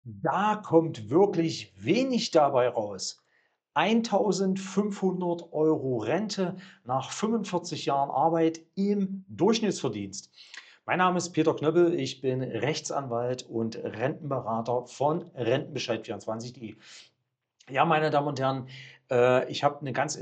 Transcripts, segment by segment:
Da kommt wirklich wenig dabei raus. 1.500 € Rente nach 45 Jahren Arbeit im Durchschnittsverdienst. Mein Name ist Peter Knöppel, ich bin Rechtsanwalt und Rentenberater von Rentenbescheid24.de. Ja, meine Damen und Herren, ich habe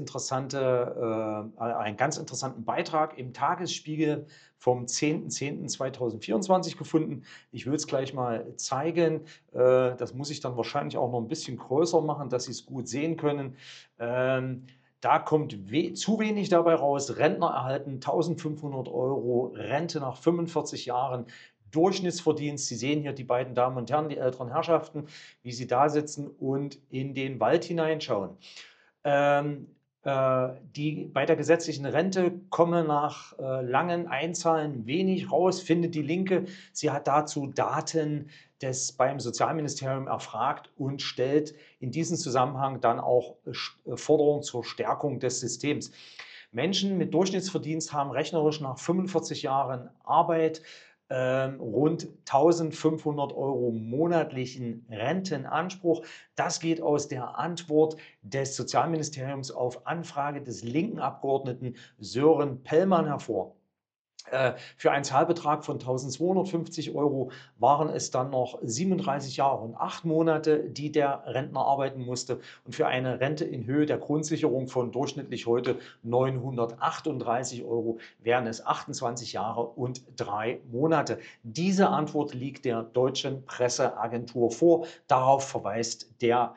einen ganz interessanten Beitrag im Tagesspiegel vom 10.10.2024 gefunden. Ich will es gleich mal zeigen. Das muss ich dann wahrscheinlich auch noch ein bisschen größer machen, dass Sie es gut sehen können. Da kommt zu wenig dabei raus. Rentner erhalten 1.500 € Rente nach 45 Jahren. Durchschnittsverdienst. Sie sehen hier die beiden Damen und Herren, die älteren Herrschaften, wie sie da sitzen und in den Wald hineinschauen. Die bei der gesetzlichen Rente kommen nach langen Einzahlen wenig raus, findet die Linke. Sie hat dazu Daten beim Sozialministerium erfragt und stellt in diesem Zusammenhang dann auch Forderungen zur Stärkung des Systems. Menschen mit Durchschnittsverdienst haben rechnerisch nach 45 Jahren Arbeit rund 1.500 € monatlichen Rentenanspruch. Das geht aus der Antwort des Sozialministeriums auf Anfrage des linken Abgeordneten Sören Pellmann hervor. Für einen Zahlbetrag von 1.250 € waren es dann noch 37 Jahre und 8 Monate, die der Rentner arbeiten musste. Und für eine Rente in Höhe der Grundsicherung von durchschnittlich heute 938 € wären es 28 Jahre und 3 Monate. Diese Antwort liegt der Deutschen Presseagentur vor. Darauf verweist der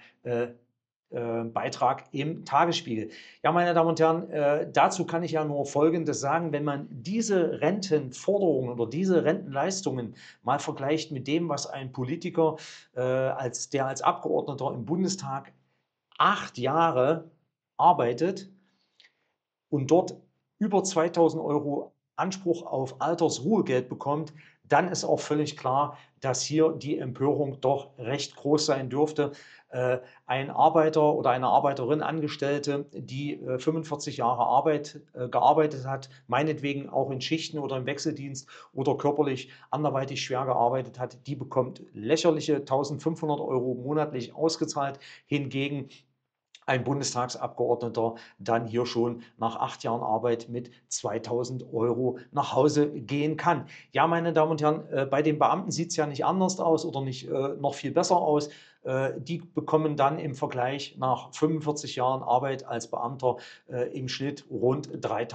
Beitrag im Tagesspiegel. Ja, meine Damen und Herren, dazu kann ich ja nur Folgendes sagen: Wenn man diese Rentenforderungen oder diese Rentenleistungen mal vergleicht mit dem, was ein Politiker, als Abgeordneter im Bundestag 8 Jahre arbeitet und dort über 2.000 € Anspruch auf Altersruhegeld bekommt, dann ist auch völlig klar, dass hier die Empörung doch recht groß sein dürfte. Ein Arbeiter oder eine Arbeiterin, Angestellte, die 45 Jahre gearbeitet hat, meinetwegen auch in Schichten oder im Wechseldienst oder körperlich anderweitig schwer gearbeitet hat, die bekommt lächerliche 1.500 € monatlich ausgezahlt. Hingegen ein Bundestagsabgeordneter dann hier schon nach 8 Jahren Arbeit mit 2.000 € nach Hause gehen kann. Ja, meine Damen und Herren, bei den Beamten sieht es ja nicht anders aus oder nicht noch viel besser aus. Die bekommen dann im Vergleich nach 45 Jahren Arbeit als Beamter im Schnitt rund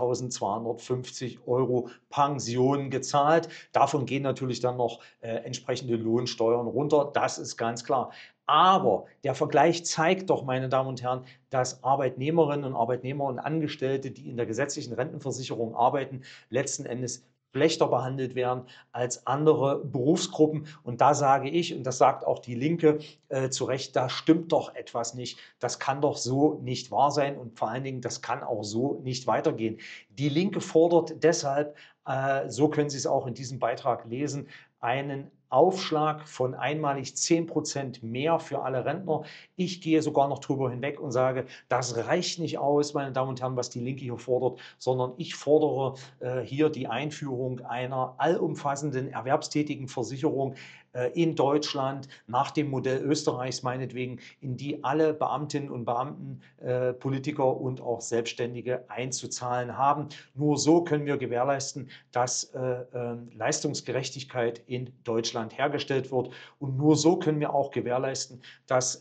3.250 € Pension gezahlt. Davon gehen natürlich dann noch entsprechende Lohnsteuern runter, das ist ganz klar. Aber der Vergleich zeigt doch, meine Damen und Herren, dass Arbeitnehmerinnen und Arbeitnehmer und Angestellte, die in der gesetzlichen Rentenversicherung arbeiten, letzten Endes schlechter behandelt werden als andere Berufsgruppen. Und da sage ich, und das sagt auch die Linke zu Recht, da stimmt doch etwas nicht. Das kann doch so nicht wahr sein und vor allen Dingen, das kann auch so nicht weitergehen. Die Linke fordert deshalb, so können Sie es auch in diesem Beitrag lesen, einen Aufschlag von einmalig 10% mehr für alle Rentner. Ich gehe sogar noch drüber hinweg und sage, das reicht nicht aus, meine Damen und Herren, was die Linke hier fordert, sondern ich fordere hier die Einführung einer allumfassenden erwerbstätigen Versicherung in Deutschland nach dem Modell Österreichs meinetwegen, in die alle Beamtinnen und Beamten, Politiker und auch Selbstständige einzuzahlen haben. Nur so können wir gewährleisten, dass Leistungsgerechtigkeit in Deutschland hergestellt wird. Und nur so können wir auch gewährleisten, dass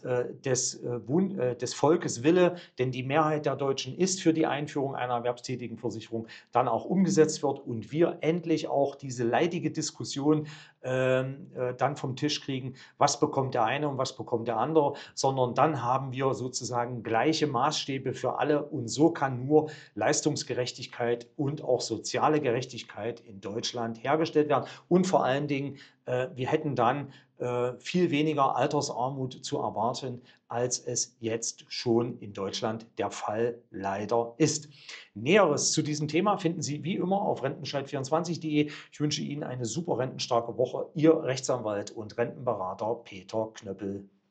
des Volkes Wille, denn die Mehrheit der Deutschen ist für die Einführung einer erwerbstätigen Versicherung, dann auch umgesetzt wird und wir endlich auch diese leidige Diskussion dann vom Tisch kriegen, was bekommt der eine und was bekommt der andere, sondern dann haben wir sozusagen gleiche Maßstäbe für alle und so kann nur Leistungsgerechtigkeit und auch soziale Gerechtigkeit in Deutschland hergestellt werden. Und vor allen Dingen, wir hätten dann viel weniger Altersarmut zu erwarten, als es jetzt schon in Deutschland der Fall leider ist. Näheres zu diesem Thema finden Sie wie immer auf rentenbescheid24.de. Ich wünsche Ihnen eine super rentenstarke Woche. Ihr Rechtsanwalt und Rentenberater Peter Knöppel.